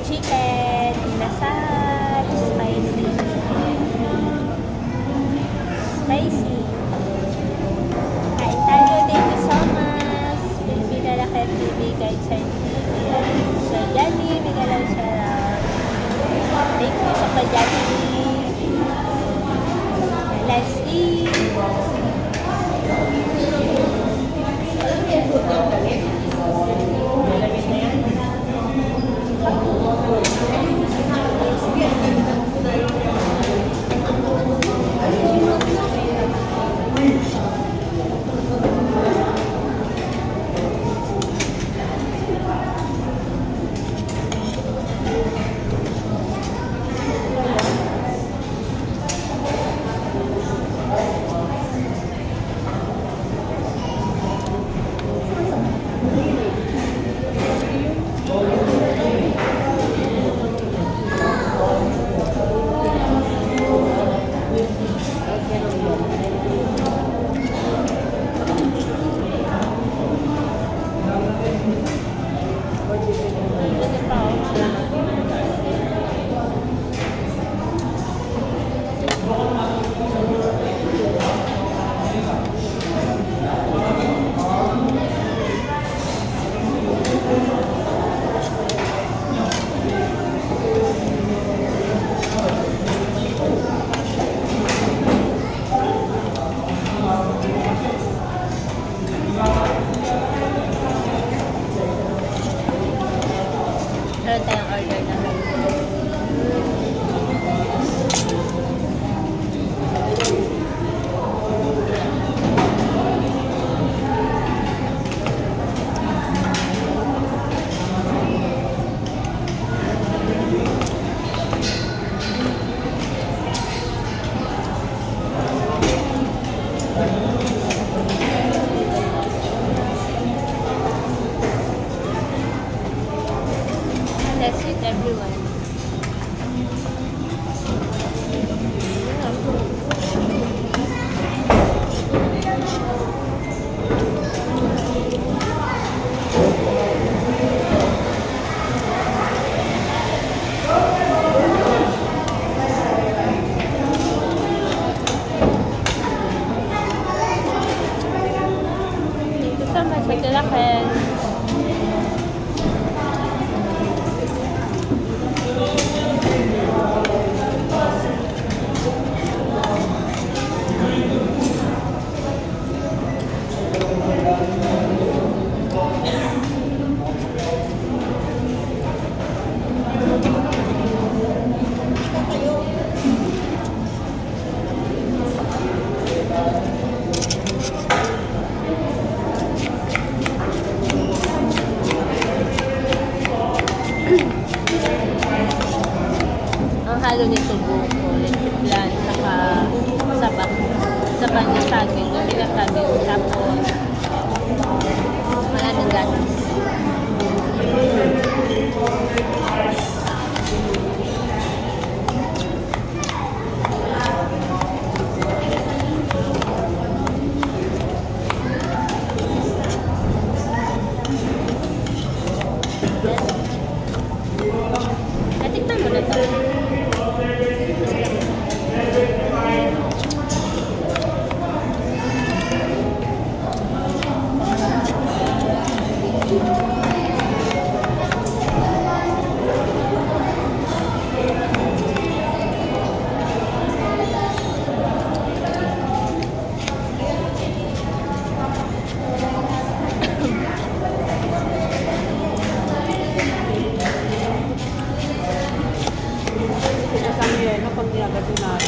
chicken, inasal, spicy. Spicy. Kain tayo, thank you so much. Pinala kayo bibigay sa Sir Johnny, bigalaw siya. Thank you sa pa-Johnny. Let's eat. Meron tayong order na. That's it, everyone. Thank you so much for the lakas. Ang halo nito buko, lechiplan, saka sabak. Sabak niya saging, gawin na saging, tapos maraming gatas. Natikman mo na ito. Pag nilagay natin